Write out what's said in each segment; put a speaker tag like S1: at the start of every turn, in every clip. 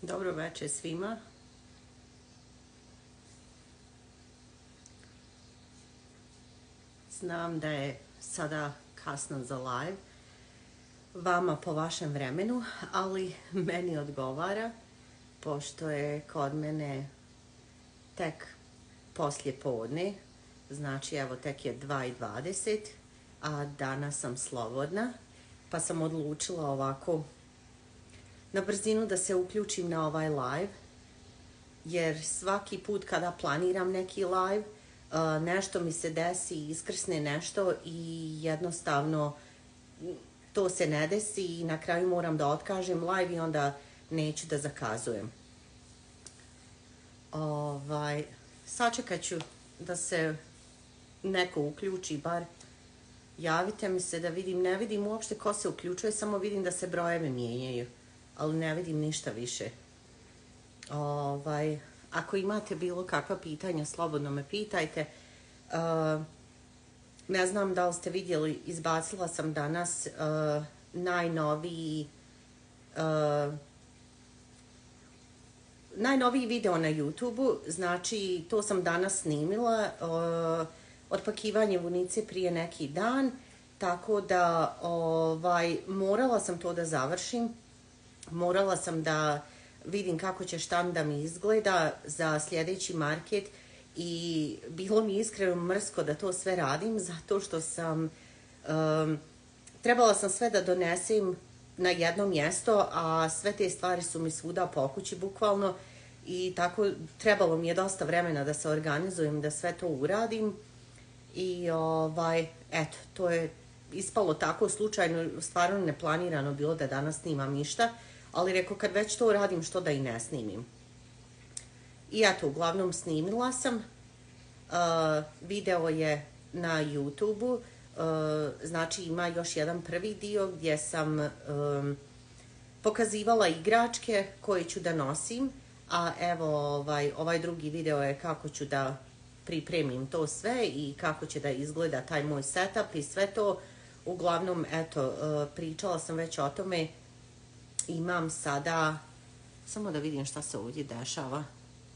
S1: Dobro večer svima. Znam da je sada kasno za live, vama po vašem vremenu, ali meni odgovara, pošto je kod mene tek poslije podne, znači evo tek je 2:20, a danas sam slobodna, pa sam odlučila ovako na brzinu da se uključim na ovaj live, jer svaki put kada planiram neki live, nešto mi se desi, iskrsne nešto i jednostavno to se ne desi i na kraju moram da otkažem live i onda neću da zakazujem. Sačekat ću da se neko uključi, bar javite mi se da vidim, ne vidim uopšte ko se uključuje, samo vidim da se brojevi mijenjaju, ali ne vidim ništa više. Ako imate bilo kakva pitanja, slobodno me pitajte. Ne znam da li ste vidjeli, izbacila sam danas najnoviji video na YouTube-u, znači to sam danas snimila, otpakivanje vunice prije neki dan, tako da morala sam to da završim, morala sam da vidim kako će štand da mi izgleda za sljedeći market i bilo mi iskreno mrsko da to sve radim, zato što sam trebala sam sve da donesem na jedno mjesto, a sve te stvari su mi svuda po kući bukvalno i tako trebalo mi je dosta vremena da se organizujem, da sve to uradim i eto, to je ispalo tako slučajno, stvarno neplanirano bilo da danas snimam ništa, ali rekao kad već to radim što da i ne snimim. I eto, uglavnom snimila sam, video je na YouTube-u, znači ima još jedan prvi dio gdje sam pokazivala igračke koje ću da nosim, a evo ovaj drugi video je kako ću da pripremim to sve i kako će da izgleda taj moj setup i sve to. Uglavnom, eto, pričala sam već o tome, imam sada, samo da vidim šta se ovdje dešava.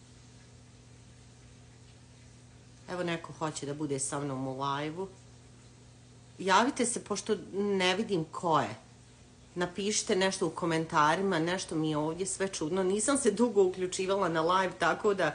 S1: Evo neko hoće da bude sa mnom u live-u. Javite se pošto ne vidim ko je. Napišite nešto u komentarima, nešto mi je ovdje sve čudno. Nisam se dugo uključivala na live, tako da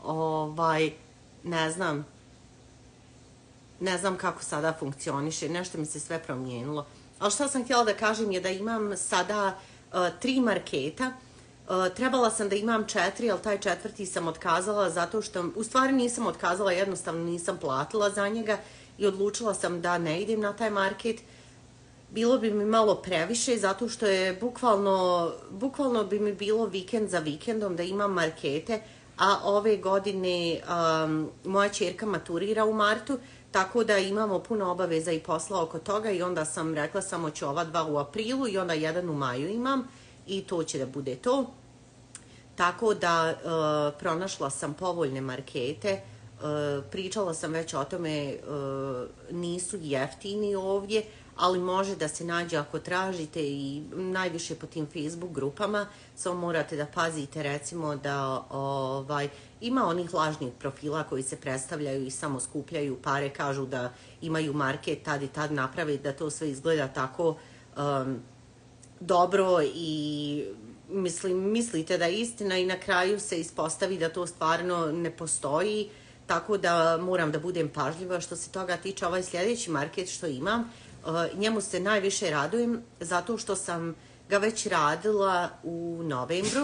S1: ne znam kako sada funkcioniše, nešto mi se sve promijenilo. Ali što sam htjela da kažem je da imam sada 3 marketa. Trebala sam da imam 4, ali taj 4. sam otkazala zato što, u stvari nisam otkazala, jednostavno nisam platila za njega i odlučila sam da ne idem na taj market. Bilo bi mi malo previše zato što je bukvalno bi mi bilo vikend za vikendom da imam markete, a ove godine moja ćerka maturira u martu, tako da imamo puno obaveza i posla oko toga i onda sam rekla samo ću ova 2 u aprilu i onda 1 u maju imam i to će da bude to. Tako da pronašla sam povoljne markete, pričala sam već o tome, nisu jeftini ovdje, ali može da se nađe ako tražite i najviše po tim Facebook grupama, samo morate da pazite recimo da ima onih lažnih profila koji se predstavljaju i samo skupljaju pare, kažu da imaju market tad i tad, naprave da to sve izgleda tako dobro i mislite da je istina i na kraju se ispostavi da to stvarno ne postoji, tako da moram da budem pažljiva što se toga tiče. Ovaj sljedeći market što imam, njemu se najviše radujem zato što sam ga već radila u novembru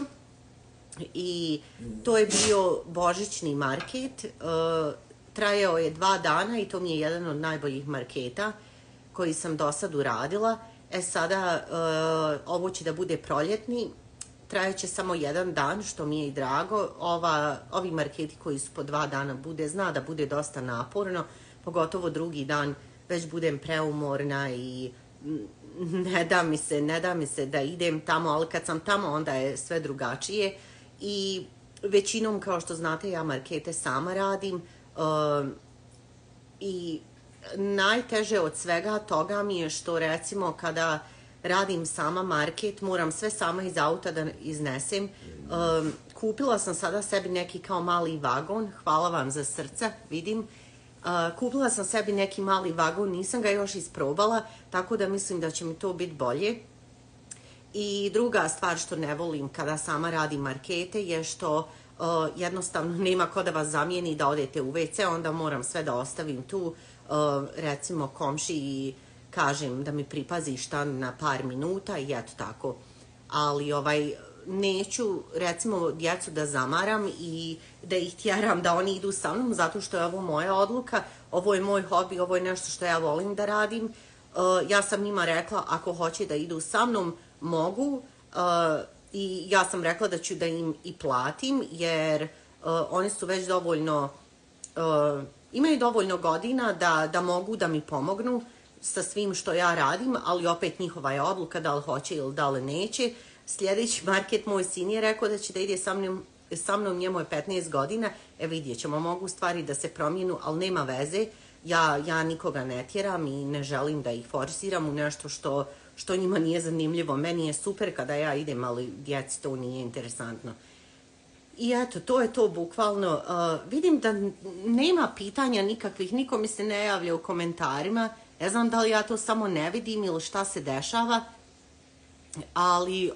S1: i to je bio božićni market, trajao je 2 dana i to mi je jedan od najboljih marketa koji sam do sad uradila. Sada ovo će da bude proljetni, trajaće samo 1 dan, što mi je i drago. Ovi marketi koji su po 2 dana zna da bude dosta naporno, pogotovo drugi dan već budem preumorna i ne da mi se da idem tamo, ali kad sam tamo onda je sve drugačije i većinom, kao što znate, ja markete sama radim i najteže od svega toga mi je što recimo kada radim sama market, moram sve sama iz auta da iznesem. Kupila sam sada sebi neki kao mali vagon, hvala vam za srca, vidim. Kupila sam sebi neki mali vagon, nisam ga još isprobala, tako da mislim da će mi to biti bolje. I druga stvar što ne volim kada sama radim markete je što jednostavno nema ko da vas zamijeni da odete u WC, onda moram sve da ostavim tu, recimo komšiji kažem da mi pripazi šta na par minuta i eto tako. Ali neću recimo djecu da zamaram i da ih tjeram da oni idu sa mnom zato što je ovo moja odluka, ovo je moj hobi, ovo je nešto što ja volim da radim. Ja sam njima rekla ako hoće da idu sa mnom mogu i ja sam rekla da ću da im i platim jer oni su već dovoljno, imaju dovoljno godina da mogu da mi pomognu sa svim što ja radim, ali opet njihova je odluka da li hoće ili da li neće. Sljedeći market moj sin je rekao da će da ide sa mnom, njemu je 15 godina, vidjet ćemo, mogu stvari da se promijenu, ali nema veze, ja nikoga ne tjeram i ne želim da ih forsiram u nešto što njima nije zanimljivo. Meni je super kada ja idem, ali djeci to nije interesantno. I eto, to je to bukvalno. Vidim da nema pitanja nikakvih, niko mi se ne javlja u komentarima. Ne znam da li ja to samo ne vidim ili šta se dešava. Ali,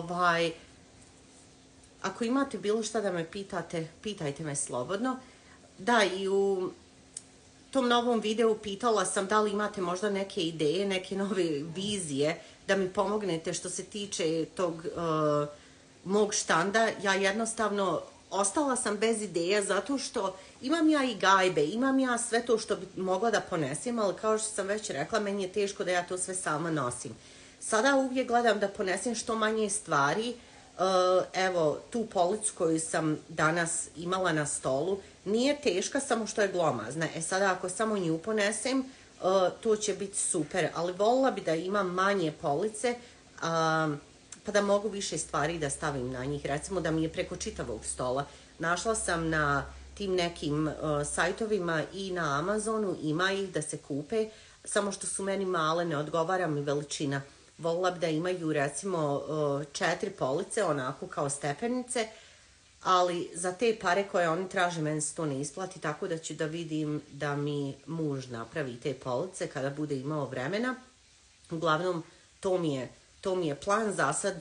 S1: ako imate bilo šta da me pitate, pitajte me slobodno. Da, i u tom novom videu pitala sam da li imate možda neke ideje, neke nove vizije da mi pomognete što se tiče tog mog štanda. Ja jednostavno ostala sam bez ideja zato što imam ja i gajbe, imam ja sve to što bi mogla da ponesem, ali kao što sam već rekla, meni je teško da ja to sve sama nosim. Sada uvijek gledam da ponesem što manje stvari. Evo, tu policu koju sam danas imala na stolu, nije teška, samo što je glomazna. Sada ako samo nju ponesem, to će biti super, ali voljela bi da imam manje police, pa da mogu više stvari da stavim na njih. Recimo da mi je preko čitavog stola. Našla sam na tim nekim sajtovima i na Amazonu, ima ih da se kupe, samo što su meni male, ne odgovara mi veličina. Voljela bi da imaju recimo 4 police, onako kao stepenice, ali za te pare koje oni traže meni se to ne isplati, tako da ću da vidim da mi muž napravi te police kada bude imao vremena. Uglavnom, to mi je plan. Za sad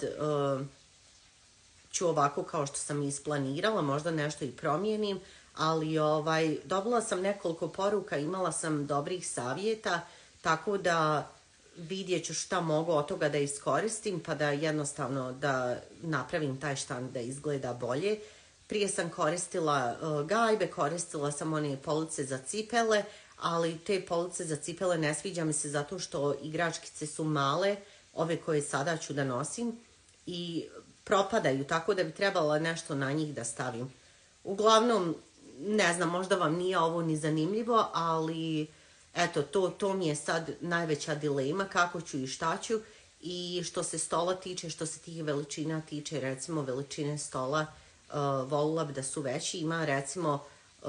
S1: ću ovako kao što sam isplanirala, možda nešto i promijenim, ali dobila sam nekoliko poruka, imala sam dobrih savjeta, tako da vidjet ću šta mogu od toga da iskoristim, pa da jednostavno da napravim taj štand da izgleda bolje. Prije sam koristila gajbe, koristila sam one police za cipele, ali te police za cipele ne sviđa mi se zato što igračkice su male, ove koje sada ću da nosim, i propadaju, tako da bi trebala nešto na njih da stavim. Uglavnom, ne znam, možda vam nije ovo ni zanimljivo, ali eto, to mi je sad najveća dilema, kako ću i šta ću. I što se stola tiče, što se tih veličina tiče, recimo veličine stola, voljela bi da su veći. Ima recimo,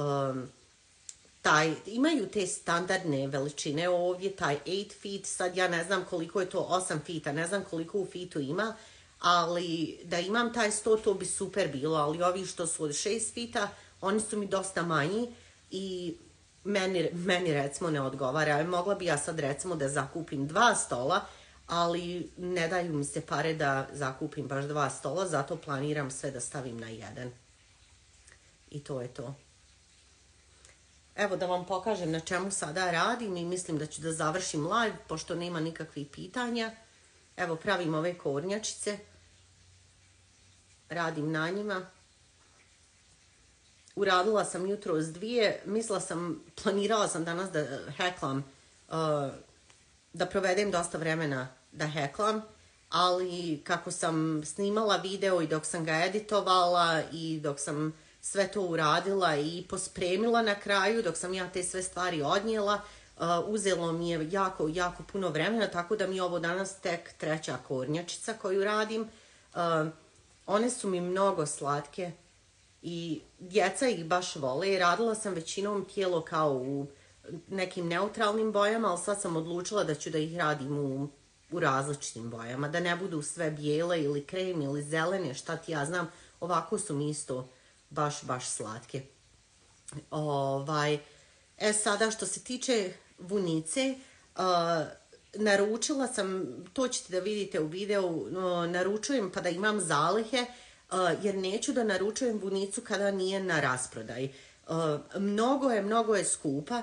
S1: imaju te standardne veličine ovdje, taj 8 feet, sad ja ne znam koliko je to 8 feeta, ne znam koliko u feetu ima, ali da imam taj sto, to bi super bilo, ali ovi što su od 6 feeta, oni su mi dosta manji i meni recimo ne odgovara. Mogla bi ja sad recimo da zakupim 2 stola, ali ne daju mi se pare da zakupim baš 2 stola, zato planiram sve da stavim na jedan. I to je to. Evo da vam pokažem na čemu sada radim i mislim da ću da završim live, pošto nema nikakvih pitanja. Evo, pravim ove kornjačice. Radim na njima. Uradila sam jutros 2. Planirala sam danas da heklam, da provedem dosta vremena da heklam, ali kako sam snimala video i dok sam ga editovala i dok sam sve to uradila i pospremila na kraju, dok sam ja te sve stvari odnijela, uzelo mi je jako, jako puno vremena, tako da mi je ovo danas tek 3. kornjačica koju radim. One su mi mnogo slatke i djeca ih baš vole. Radila sam većinom tijelo kao u nekim neutralnim bojama, ali sad sam odlučila da ću da ih radim u u različitim bojama, da ne budu sve bijele ili krem ili zelene, šta ti ja znam, ovako su mi isto baš slatke. Sada što se tiče vunice, naručila sam, to ćete da vidite u videu, naručujem pa da imam zalihe, jer neću da naručujem vunicu kada nije na rasprodaji. Mnogo je skupa,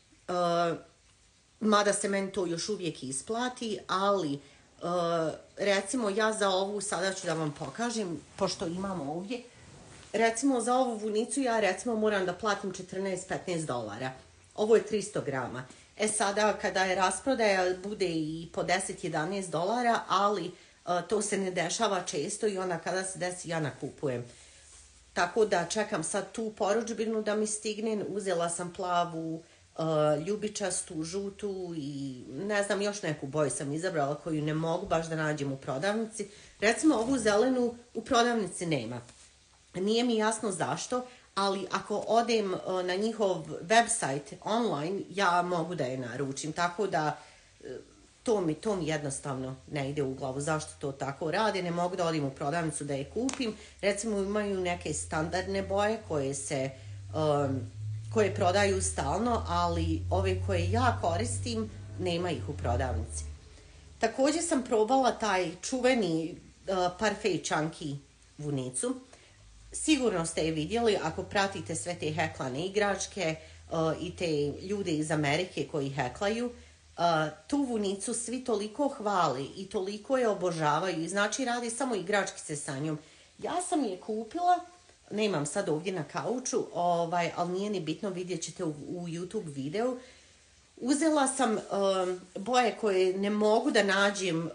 S1: mada se meni to još uvijek isplati, ali recimo ja za ovu, sada ću da vam pokažem, pošto imam ovdje, recimo za ovu vunicu ja recimo moram da platim $14-15. Ovo je 300 grama. Sada kada je rasprodaja bude i po $10-11, ali to se ne dešava često i onda kada se desi ja nakupujem. Tako da čekam sad tu porudžbinu da mi stigne. Uzela sam plavu, ljubičastu, žutu i ne znam, još neku boju sam izabrala koju ne mogu baš da nađem u prodavnici. Recimo ovu zelenu u prodavnici nema. Nije mi jasno zašto, ali ako odem na njihov website online, ja mogu da je naručim. Tako da to mi jednostavno ne ide u glavu. Zašto to tako rade? Ne mogu da odem u prodavnicu da je kupim. Recimo imaju neke standardne boje koje prodaju stalno, ali ove koje ja koristim, nema ih u prodavnici. Također sam probala taj čuveni Parfait Chunky vunicu. Sigurno ste je vidjeli ako pratite sve te heklane igračke i te ljude iz Amerike koji heklaju. Tu vunicu svi toliko hvali i toliko je obožavaju i znači radi samo igračkice sa njom. Ja sam je kupila, nemam sad ovdje na kauču, ali nije ni bitno, vidjet ćete u YouTube videu. Uzela sam boje koje ne mogu da nađem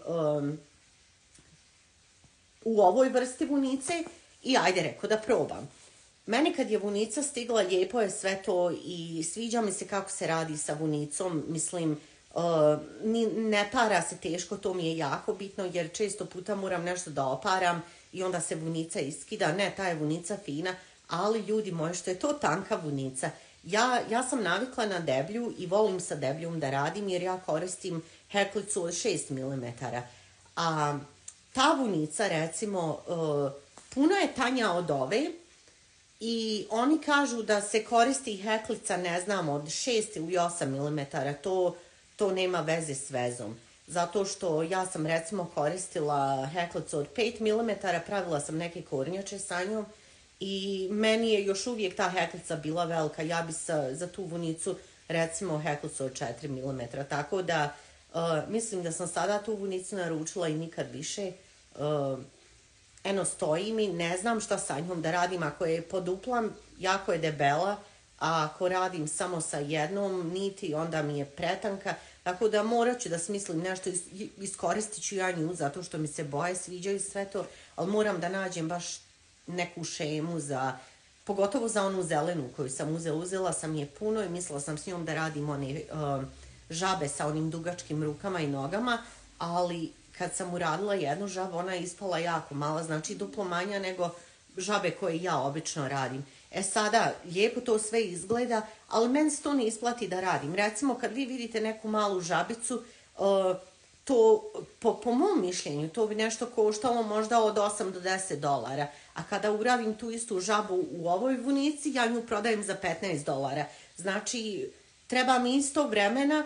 S1: u ovoj vrsti vunice i ajde reko da probam. Meni kad je vunica stigla, lijepo je sve to i sviđa mi se kako se radi sa vunicom, mislim, ne para se teško, to mi je jako bitno jer često puta moram nešto da oparam i onda se vunica iskida. Ne, ta je vunica fina, ali ljudi moji, što je to tanka vunica. Ja sam navikla na deblju i volim sa debljom da radim jer ja koristim heklicu od 6 mm. A ta vunica, recimo, puno je tanja od ove i oni kažu da se koristi heklica, ne znam, od 6 ili 8 mm. To nema veze s vezom. Zato što ja sam recimo koristila heklicu od 5 mm, pravila sam neke kornjače sa njom i meni je još uvijek ta heklica bila velika. Ja bi za tu vunicu recimo heklicu od 4 mm. Tako da mislim da sam sada tu vunicu naručila i nikad više. Eno stoji mi, ne znam šta sa njom da radim. Ako je poduplam, jako je debela. A ako radim samo sa jednom niti, onda mi je pretanka. Tako da morat ću da smislim nešto, iskoristit ću ja nju zato što mi se boje sviđaju sve to, ali moram da nađem baš neku šemu pogotovo za onu zelenu koju sam uzela sam je puno i mislila sam s njom da radim one žabe sa onim dugačkim rukama i nogama, ali kad sam uradila jednu žabu, ona je ispala jako mala, znači duplo manja nego žabe koje ja obično radim. Sada, lijepo to sve izgleda, ali meni se to ne isplati da radim. Recimo, kad vi vidite neku malu žabicu, to, po mom mišljenju, to bi nešto koštalo možda od 8 do $10. A kada uradim tu istu žabu u ovoj vunici, ja nju prodajem za $15. Znači, treba mi isto vremena,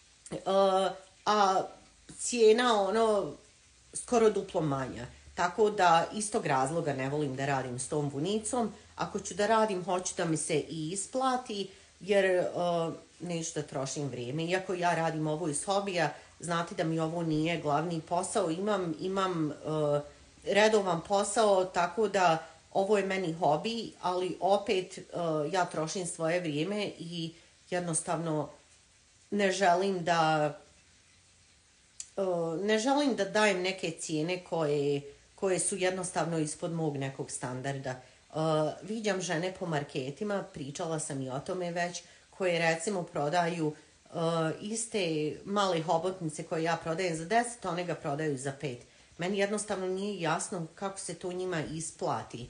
S1: a cijena skoro duplo manja. Tako da istog razloga ne volim da radim s tom vunicom. Ako ću da radim, hoću da mi se i isplati, jer neću da trošim vrijeme. Iako ja radim ovo iz hobija, znate da mi ovo nije glavni posao. Imam redovan posao, tako da ovo je meni hobi, ali opet ja trošim svoje vrijeme i jednostavno ne želim da dajem neke cijene koje su jednostavno ispod mog nekog standarda. Viđam žene po marketima, pričala sam i o tome već, koje recimo prodaju iste male hobotnice koje ja prodajem za 10, one ga prodaju za 5. Meni jednostavno nije jasno kako se to njima isplati.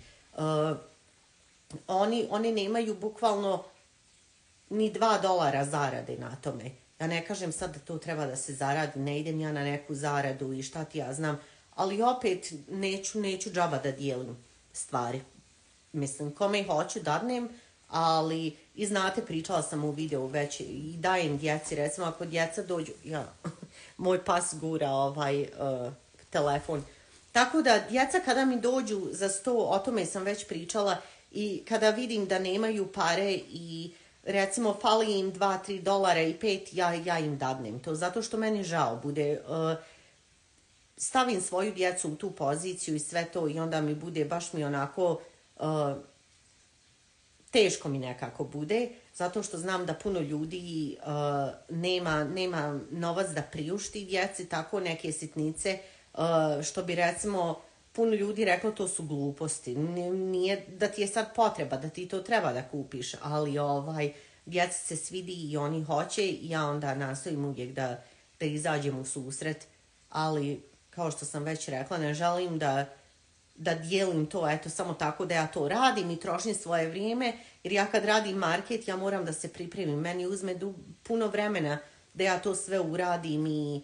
S1: Oni nemaju bukvalno ni $2 zarade na tome. Ja ne kažem sad da to treba da se zaradi, ne idem ja na neku zaradu i šta ti ja znam, ali opet neću džaba da dijelim stvari. Mislim, kome hoću dadnem, ali i znate, pričala sam u videu već i dajem djeci, recimo ako djeca dođu, moj pas gura telefon. Tako da, djeca kada mi dođu za sto, o tome sam već pričala, i kada vidim da nemaju pare i recimo fali im $2-3 i 5, ja im dadnem to, zato što meni žao bude, stavim svoju djecu u tu poziciju i sve to i onda mi bude, baš mi onako, teško mi nekako bude, zato što znam da puno ljudi nema novac da priušti djeci, tako neke sitnice, što bi recimo puno ljudi reklo to su gluposti. Nije da ti je sad potreba, da ti to treba da kupiš, ali djeci se svidi i oni hoće i ja onda nastojim uvijek da izađem u susret, ali kao što sam već rekla, ne želim da dijelim to, eto, samo tako da ja to radim i trošim svoje vrijeme, jer ja kad radim market, ja moram da se pripremim. Meni uzme puno vremena da ja to sve uradim i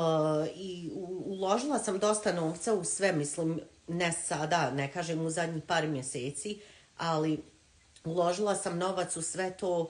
S1: uložila sam dosta novca u sve, mislim, ne sada, ne kažem u zadnjih par mjeseci, ali uložila sam novac u sve to,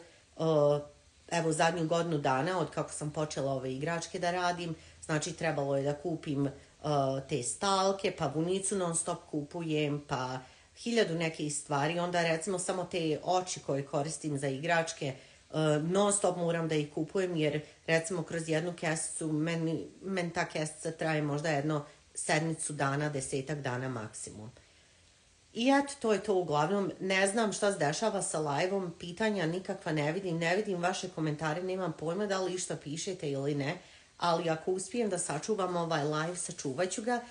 S1: evo, zadnju godinu dana, od kako sam počela ove igračke da radim, znači trebalo je da kupim te stalke, pa vunicu non stop kupujem, pa 1000 nekih stvari, onda recimo samo te oči koje koristim za igračke, non stop moram da ih kupujem, jer recimo kroz jednu kesicu, meni ta kesica traje možda jedno sedmicu dana, 10 dana maksimum. I eto, to je to uglavnom. Ne znam šta se dešava sa live-om, pitanja nikakva ne vidim vaše komentare, nemam pojma da li išta pišete ili ne, ali ako uspijem da sačuvam ovaj live, sačuvat ću ga.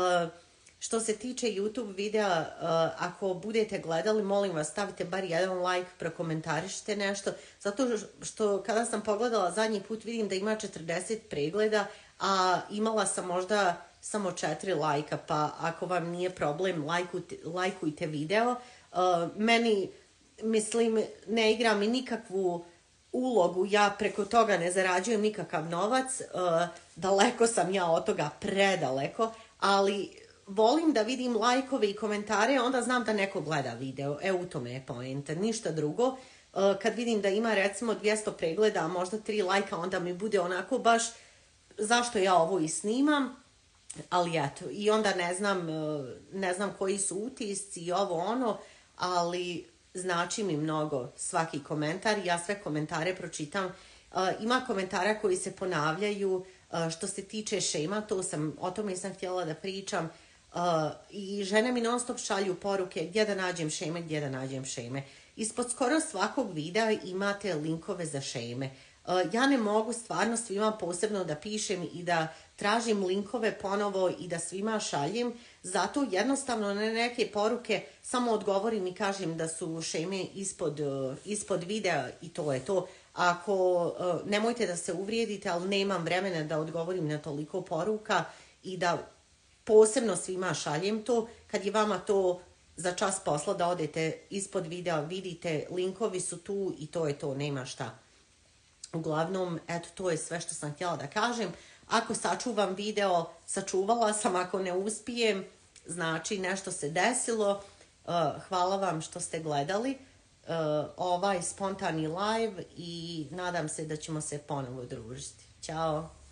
S1: Što se tiče YouTube videa, ako budete gledali, molim vas, stavite bar jedan like, prokomentarišite nešto, zato što kada sam pogledala zadnji put vidim da ima 40 pregleda, a imala sam možda samo 4 lajka, pa ako vam nije problem, lajkujte video. Meni, mislim, ne igra mi nikakvu ulogu, ja preko toga ne zarađujem nikakav novac, daleko sam ja od toga, predaleko, ali volim da vidim lajkove i komentare, onda znam da neko gleda video. U tome je poenta, ništa drugo. Kad vidim da ima recimo 200 pregleda, a možda 3 lajka, onda mi bude onako baš zašto ja ovo i snimam, ali eto, i onda ne znam koji su utisci i ovo ono, ali znači mi mnogo svaki komentar, ja sve komentare pročitam. Ima komentara koji se ponavljaju, što se tiče šema, o tome sam htjela da pričam, i žene mi non stop šalju poruke gdje da nađem šeme. Ispod skoro svakog videa imate linkove za šeme. Ja ne mogu stvarno svima posebno da pišem i da tražim linkove ponovo i da svima šaljem, zato jednostavno na neke poruke samo odgovorim i kažem da su šeme ispod videa i to je to. Ako nemojte da se uvrijedite, ali nemam vremena da odgovorim na toliko poruka i da posebno svima šaljem to, kad je vama to za čas posla da odete ispod videa, vidite, linkovi su tu i to je to, nema šta. Uglavnom, eto, to je sve što sam htjela da kažem. Ako sačuvam video, sačuvala sam, ako ne uspijem, znači nešto se desilo. Hvala vam što ste gledali ovaj spontani live i nadam se da ćemo se ponovo družiti. Ćao!